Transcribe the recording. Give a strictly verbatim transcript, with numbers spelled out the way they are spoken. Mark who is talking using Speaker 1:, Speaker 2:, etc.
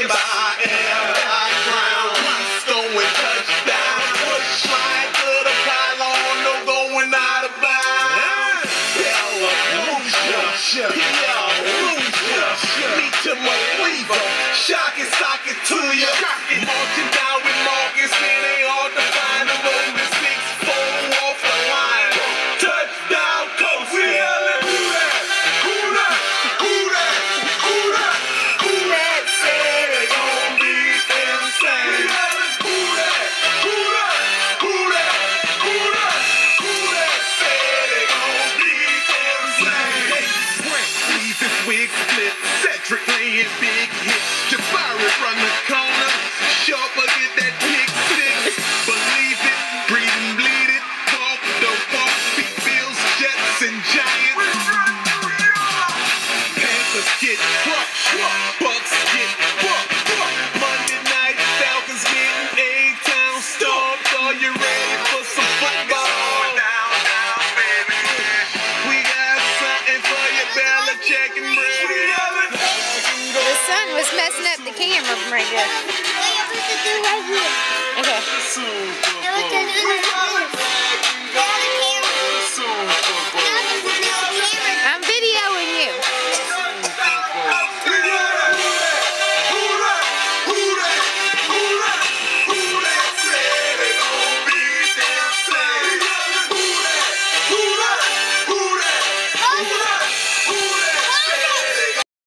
Speaker 1: by air, by ground. He's going touchdown. Push right to the pylon, no going out of bounds. Bella, meet to my weaver. Shock it, sock it to you. Marching down with Marcus, it ain't hard to find a road to six four off the line. Touchdown, coach. We yelling, who that? Who that? Who that? Who that? Who that said it gon' be insane? We yelling, who that? Who that? Who that? Who that? Who that said it gon' be insane? Hey, Brent, please, this wig split. Cedric laying big hits. Jabari run the corner. Sharper get that pick six. Believe it, breathe and bleed it. Walk the walk, beat Bills, Jets, and Giants. Panthers get crushed. Bucks get bucked. Monday night, Falcons getting A-Town stomped. Are you ready for some football? We got something for you, Belichick and Brady.
Speaker 2: The sun was messing up the camera from right there. Okay.